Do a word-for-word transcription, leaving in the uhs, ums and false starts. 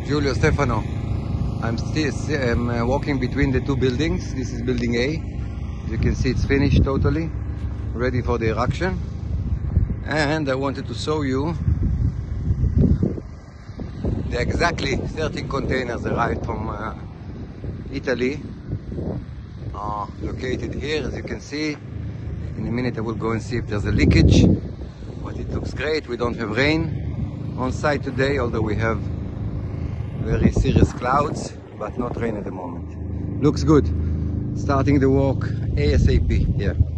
Giulio Stefano. I'm still I'm, uh, walking between the two buildings. This is building A. As you can see, it's finished totally, ready for the erection. And I wanted to show you the exactly thirteen containers arrived from uh, Italy, are located here. As you can see, in a minute I will go and see if there's a leakage, but it looks great. We don't have rain on site today, although we have very serious clouds, but not rain at the moment. Looks good. Starting the walk ASAP here.